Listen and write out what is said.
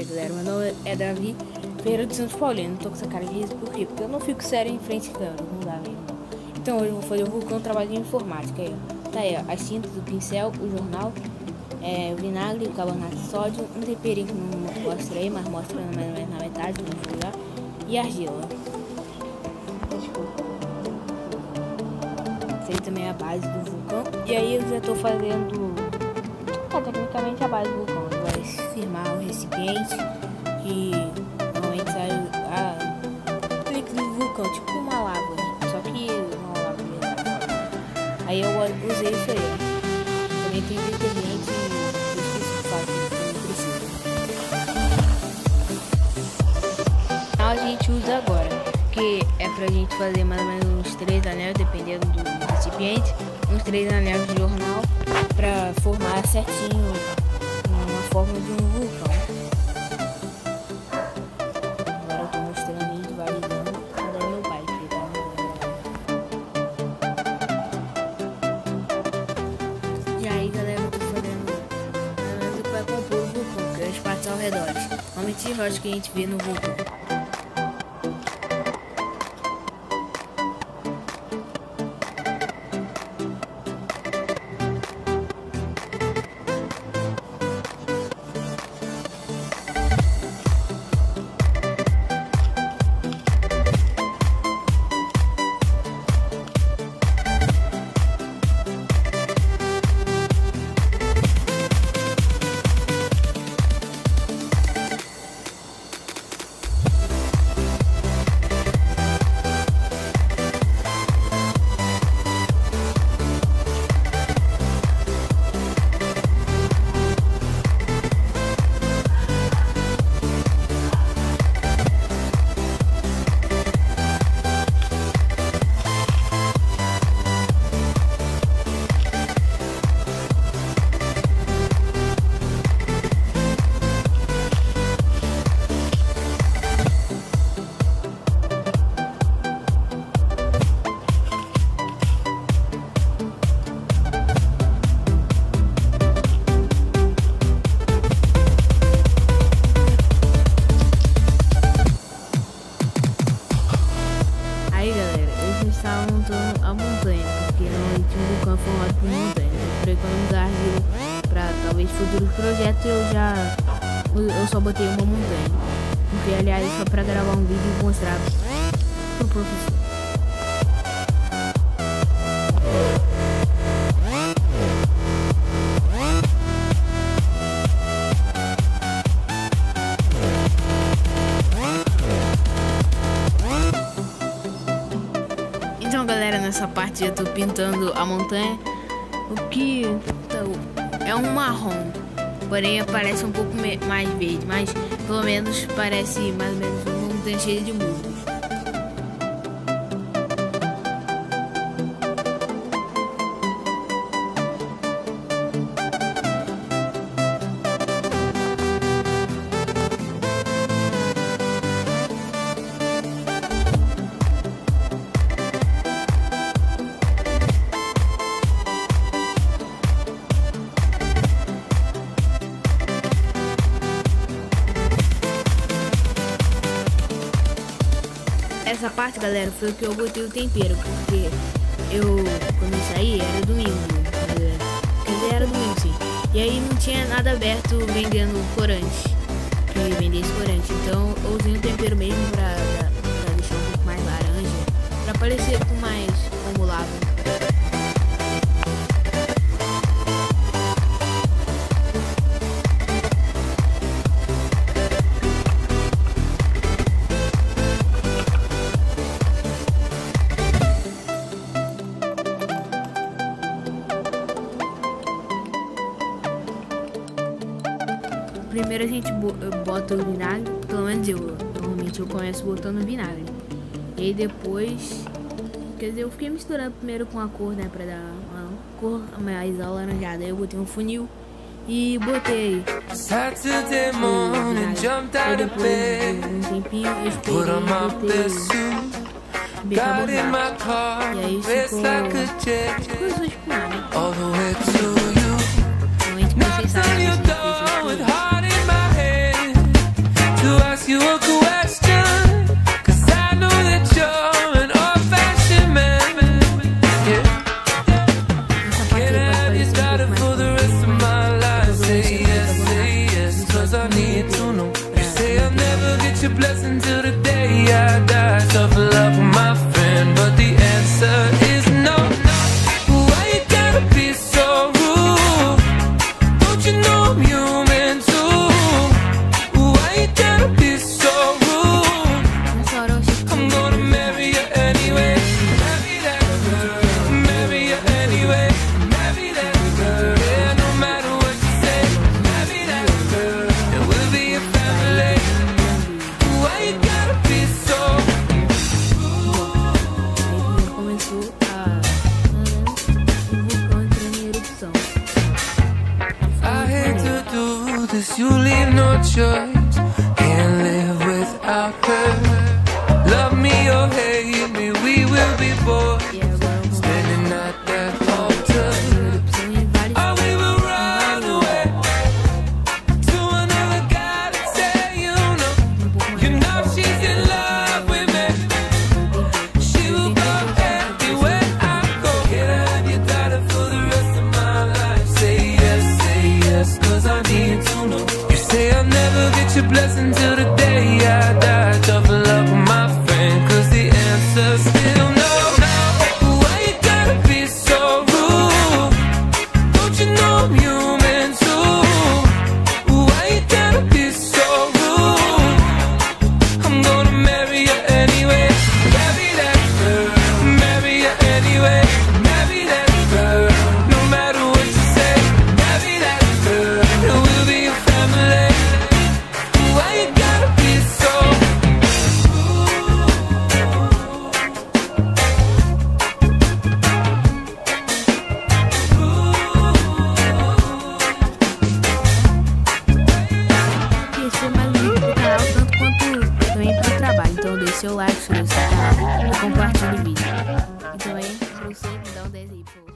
galera, meu nome é Davi Ferreira dos Santos Paulino. Tô com essa cara de riso, por quê? Porque eu não fico sério em frente à câmera, não dá mesmo. Então hoje eu vou fazer o vulcão, trabalho de informática. Aí, ó. Tá aí, ó, as tintas, o pincel, o jornal, o vinagre, o carbonato de sódio, um temperinho que não mostrei, mas mostra mais ou menos na metade, não vou jogar, e argila. Essa aí também é a base do vulcão. E aí eu já tô fazendo, tecnicamente a base do vulcão. Vai firmar o recipiente, que normalmente sai a líquido do vulcão, tipo uma lava, só que uma lava mesmo. Aí eu usei isso aí, ó. Também tem detergente e esqueci de falar que não precisa. A gente usa agora, que é pra gente fazer mais ou menos uns 3 anéis, dependendo do recipiente, uns 3 anéis de jornal, pra formar certinho uma forma de um vulcão. Agora eu tô mostrando ele visualizando. Cadê meu pai que tá no... E aí, galera, eu tô fazendo mais ou menos o que vai compor o vulcão, que é as partes ao redor. Normalmente eu acho que a gente vê no vulcão. Aí, galera, eu já estava montando a montanha, porque normalmente um vulcão é formado por montanha. Para economizar argila para talvez futuros projetos, eu só botei uma montanha. Porque, aliás, só para gravar um vídeo e mostrar pro professor. Então, galera, nessa parte eu tô pintando a montanha, o que é um marrom, porém parece um pouco mais verde, mas pelo menos parece mais ou menos uma montanha cheia de musgos. Essa parte, galera, foi o que eu botei o tempero, porque quando eu saí, era domingo, quer dizer, era domingo, sim. E aí não tinha nada aberto vendendo corante, que vendesse corante. Então eu usei o tempero mesmo pra deixar um pouco mais laranja, pra parecer com mais como lava. Primeiro a gente bota o vinagre, pelo menos normalmente eu começo botando vinagre. E aí depois, quer dizer, eu fiquei misturando primeiro com a cor, né, pra dar uma cor mais alaranjada. Aí eu botei um funil e botei Saturday morning, jumped out of bed, um tempinho eu put on my best esperei suit, bicarbonato. got in my car, E aí raced like a jet, ficou espumado. all the way to you. Normalmente vocês Knocked on sabem your que door with vocês heart in my head, need to know. You say I'll never get your blessing till the day I die. Tough love with my friend, but the answer is no. Why you gotta be so rude? Don't you know I'm human too? Why you gotta be so rude? I'm gonna marry you anyway. Marry that girl. Marry you anyway. Marry that girl. Yeah, no matter what you say. Marry that girl. And we'll be a family. Why you gotta be so Começou o vulcão entrando em erupção. I hate to do this, you leave no choice. Can't live without her. Love me or hate me, we will be boys. E agora Standing at that altar. erupção em vários Oh, we will run away to another god and say, you know she's in love with me. She will go everywhere I go. Can I have your daughter for the rest of my life? Say yes, cause I need to know. You say I'll never get your blessing till the day I die. Tough love with my friend, cause the answer's still no. Why you gotta be so rude? Don't you know I'm human too? Why you gotta be so rude? I'm gonna marry you anyway. Marry that girl. Marry you anyway. Marry that girl. No matter what you say. Marry that girl. And we'll be a family. Why you gotta be so E esse foi mais um vídeo pro canal, tanto quanto também pro trabalho. Então deixe seu like, se inscreva no canal e compartilhe o vídeo. Então aí, pra você me dá um 10 aí, por favor.